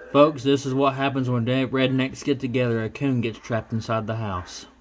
Folks, this is what happens when rednecks get together. A coon gets trapped inside the house.